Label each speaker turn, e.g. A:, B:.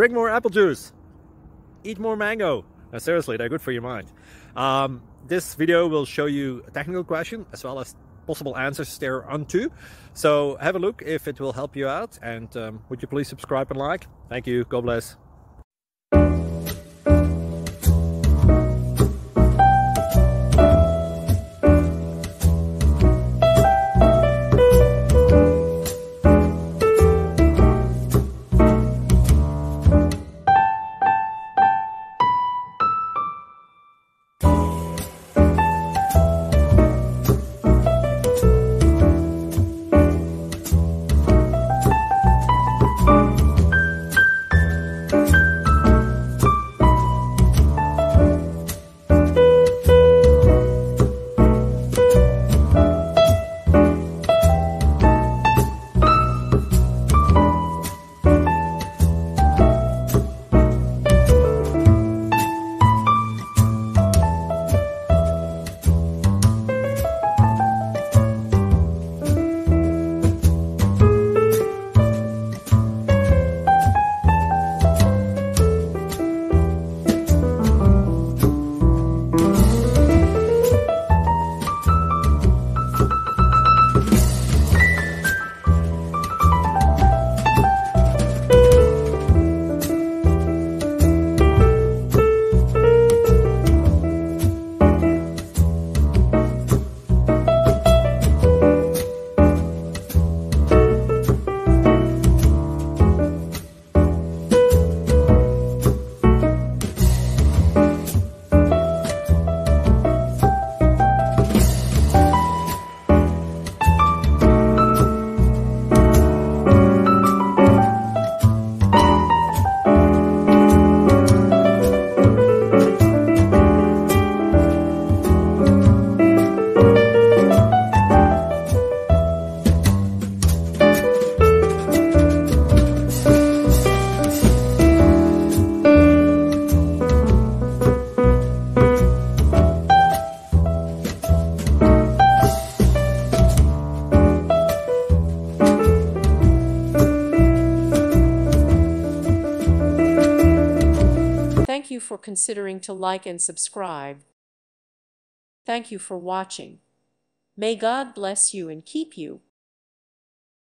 A: drink more apple juice, eat more mango. No, seriously, they're good for your mind. This video will show you a technical question as well as possible answers thereunto. So have a look if it will help you out, and would you please subscribe and like? Thank you. God bless.
B: Thank you for considering to like and subscribe. Thank you for watching. May God bless you and keep you.